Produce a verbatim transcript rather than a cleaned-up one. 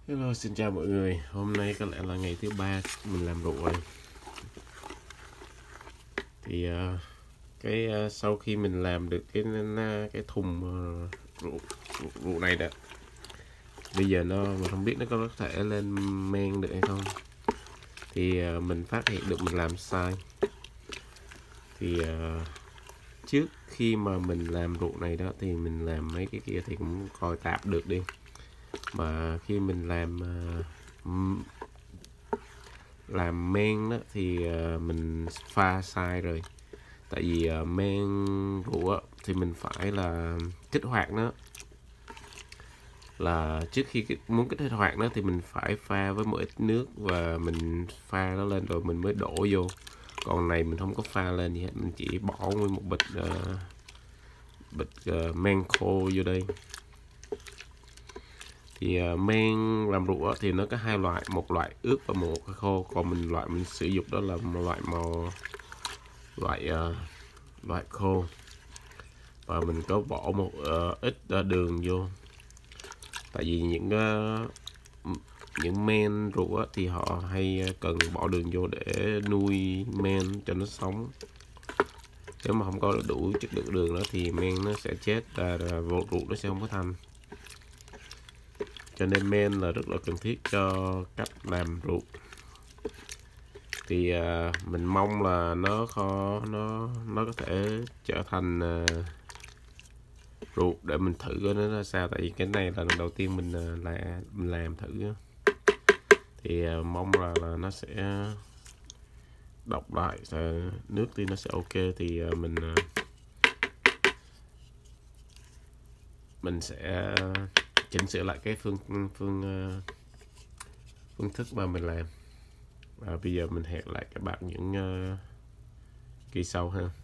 Hello, xin chào mọi người. Hôm nay có lẽ là ngày thứ ba mình làm rượu rồi. Thì uh, cái uh, sau khi mình làm được cái cái thùng uh, rượu, rượu này đó, bây giờ nó mình không biết nó có thể lên men được hay không. Thì uh, mình phát hiện được mình làm sai. Thì uh, trước khi mà mình làm rượu này đó thì mình làm mấy cái kia thì cũng coi tạm được đi. Mà khi mình làm uh, làm men đó thì uh, mình pha sai rồi. Tại vì uh, men rượu thì mình phải là kích hoạt nó, là trước khi muốn kích hoạt nó thì mình phải pha với một ít nước và mình pha nó lên rồi mình mới đổ vô. Còn này mình không có pha lên gì hết, mình chỉ bỏ nguyên một bịch uh, bịch uh, men khô vô đây. Thì uh, men làm rượu thì nó có hai loại, một loại ướp và một loại khô. Còn mình loại mình sử dụng đó là một loại màu loại uh, loại khô, và mình có bỏ một uh, ít uh, đường vô. Tại vì những uh, những men rượu thì họ hay cần bỏ đường vô để nuôi men cho nó sống. Nếu mà không có đủ chất lượng đường đó thì men nó sẽ chết và rượu nó sẽ không có thanh. Cho nên men là rất là cần thiết cho cách làm rượu. Thì uh, mình mong là nó khó nó nó có thể trở thành uh, rượu để mình thử coi nó ra sao. Tại vì cái này là lần đầu tiên mình uh, là mình làm thử. Thì uh, mong là, là nó sẽ đọc lại nước thì nó sẽ ok. Thì uh, mình uh, mình sẽ chỉnh sửa lại cái phương phương uh, phương thức mà mình làm. Và bây giờ mình hẹn lại các bạn những uh, kỳ sau ha.